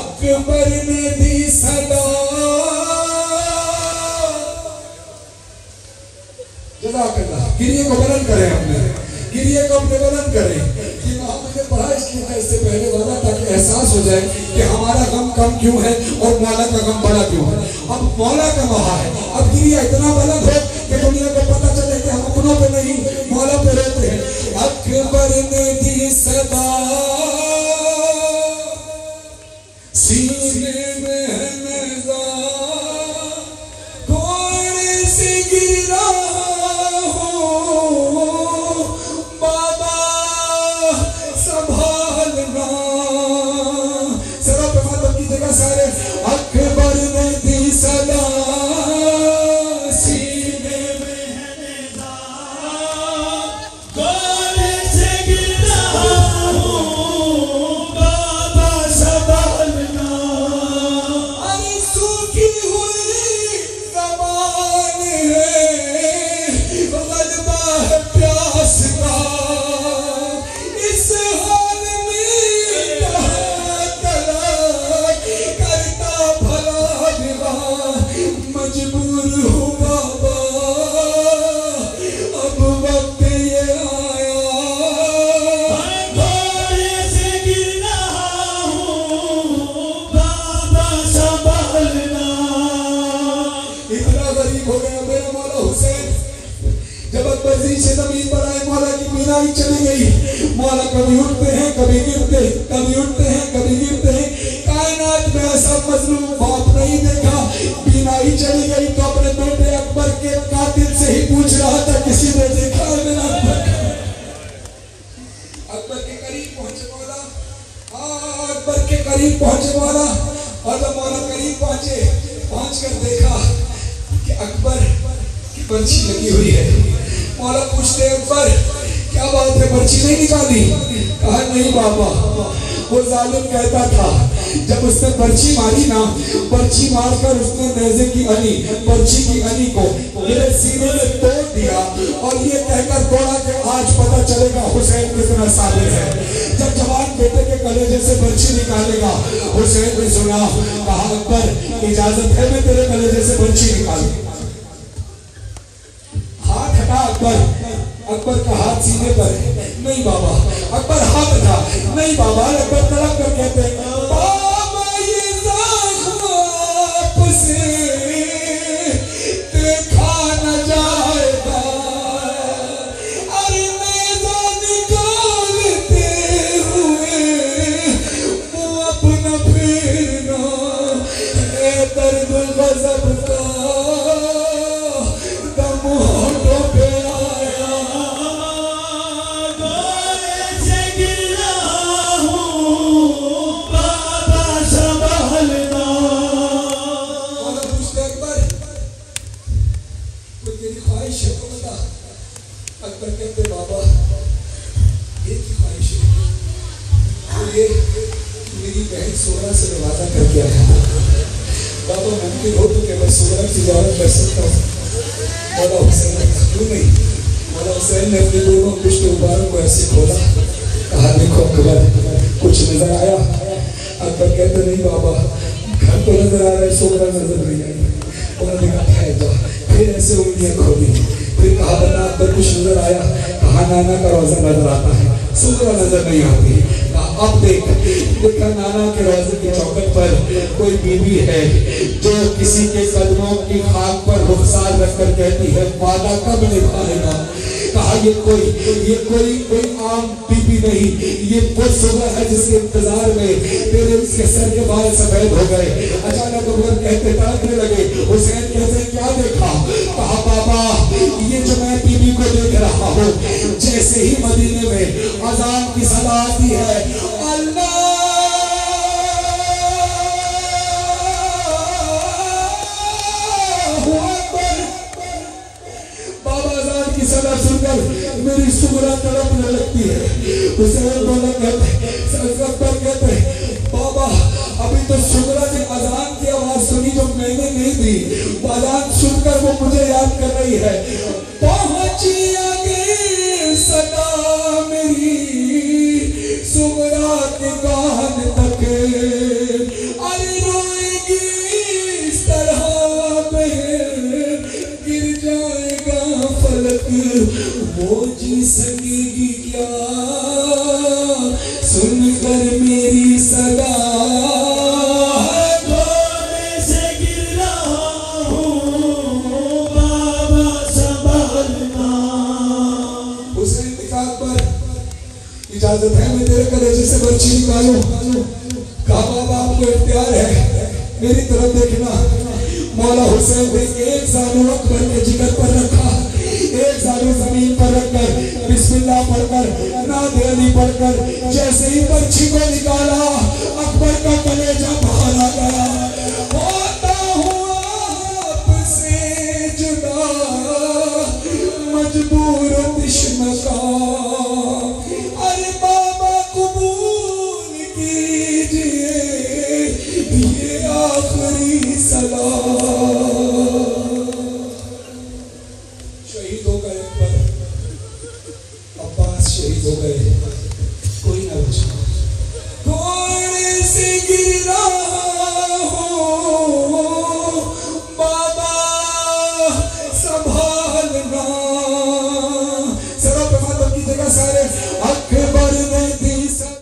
अकबर ने दी सदा। जज़ाकल्लाह। गिरिए को बुलंद करें, अपने गिरिए को अपने बुलंद करें। ये मुझे पढ़ा इसलिए था इससे पहले वाला, ताकि एहसास हो जाए कि हमारा गम कम क्यों है और मौला का गम बड़ा क्यों है। अब मौला का वहा है, अब गिरिया इतना बुलंद हो कि दुनिया को पता चले कि हम अपनों पे नहीं मौला पे रहते हैं। अकबर ने दी सदा, सीने में है नज़ा, घोड़े से गिरा हूँ बाबा संभालना। सरों पे मातम की जगह सारे। अकबर ने दी सदा, सीने में है नज़ा, घोड़े से गिरा हूँ बाबा संभालना। अरे सूखी हुई ज़बान है, ग़लबा है प्यास का, इस हाल में करता भला निगाह, मजबूर हूँ बाबा अब वक्त ये आया। घोड़े से गिरा हूँ बाबा संभालना। इतना गरीब हो गया मेरा मौला हुसैन, जब अकबर से जमीन पर आए मौला की बीनाई चली गई। मौला कभी उठते हैं कभी गिरते, कभी उठते हैं कभी गिरते हैं। कायनात में ऐसा मजलूम बाप नहीं देखा। बीनाई चली गई तो अपने बेटे अकबर के कातिल से ही पूछ रहा था, किसी ने देखा मेरा अकबर? अकबर के करीब पहुंचे मौला, अकबर के करीब पहुंचे मौला, और जब मौला करीब पहुंचे, पहुंच कर देखा कि अकबर की पर्ची लगी हुई है। मौला पूछते अकबर क्या बात है, पर्ची नहीं निकाली? कहा नहीं बाबा, वो जालिम कहता था जब उसने पर्ची मारी ना, पर्ची मारकर उसने नेज़े की अनी, पर्ची की अनी को मेरे सीने में तोड़ दिया और ये कहकर तोड़ा कि आज पता चलेगा हुसैन कितना साबिर है। जब जवान बेटे के कलेजे से पर्ची निकालेगा, हुसैन ने सुना, कहा अकबर इजाजत है मैं तेरे कलेजे से पर्ची निकालूं? हाथ हटा अकबर, अकबर का हाथ सीने पर है। नहीं बाबा, अकबर हाथ हटा। नहीं बाबा, अकबर तड़प कर कहते बाबा ये ज़ख्म आपसे देखा न जाएगा। अरे नेज़ा निकालते हुए वो अपना फेरना, ए दर्द गज़ब का दम होठों पे आया। घोड़े से गिरा हूँ बाबा संभालना। मौला पूछते अकबर कोई तेरी ख्वाहिश है तो बता। अकबर कहते बाबा एक ही ख्वाहिश है, तो ये मेरी बहन सोहरा से वादा करके आया बाबा, मुमकिन हो तो कि मैं सोहरा की ज़ियारत कर सकता हूँ? मौला हुसैन ने कहा क्यों नहीं। मौला हुसैन ने अपने दोनों पुश्त मुबारक को ऐसे खोला, कहा देखो अकबर कुछ नजर आया? अकबर कहते नहीं बाबा, घर तो नजर आ रहा है, सोहरा नजर नहीं आई। उन्होंने कहा ठहर जा, फिर ऐसे उंगलियां खोली, फिर कहा बता अकबर कुछ नजर आया? कहा नाना का रोज़ा नजर आता है, सोहरा नजर नहीं आती। अब देखा नाना के रोज़े की चौखट पर कोई बीवी है जो किसी के कदमों की खाक पर रुखसार रखकर कहती है वादा कब निभाएगा? कहा ये कोई आम बीबी नहीं, ये वो सुबह है जिसके इंतजार में तेरे उसके सर के बाल सफेद हो गए। अचानक अकबर कहते तड़कने लगे। हुसैन कहते क्या देखा? कहा बाबा ये जो मैं बीबी को देख रहा हूँ, जैसे ही मदीने में अजान की सदा आती है अल्लाह की सदा सुनकर मेरी सुगरा तड़पने लगती है। हुसैन बोला कहते बाबा अभी तो सुगरा ने अजान की आवाज सुनी जो मैंने नहीं दी, अजान सुनकर वो मुझे याद कर रही है। पहुंची आगे सदा मेरी सुगरा के कान तक, आपको इख्तियार है, मेरी तरफ देखना। मौला हुसैन ने एक जानू अकबर के जिगर पर रखा, एक जानू जमीन पर रखकर बिस्मिल्लाह पढ़कर नाद अली पढ़कर जैसे ही बच्ची को निकाला, अकबर का कलेजा बाहर आ गया। होता हुआ आपसे जुदा मजबूर तिश्म का, अरे बाबा कबूल कीजिए ये आखिरी सलाम। शहीद हो गए अकबर, अब्बास शहीद हो गए, कोई ना बचा। घोड़े से गिरा हो बाबा संभालना, सरों पे मातम कीजिएगा सारे।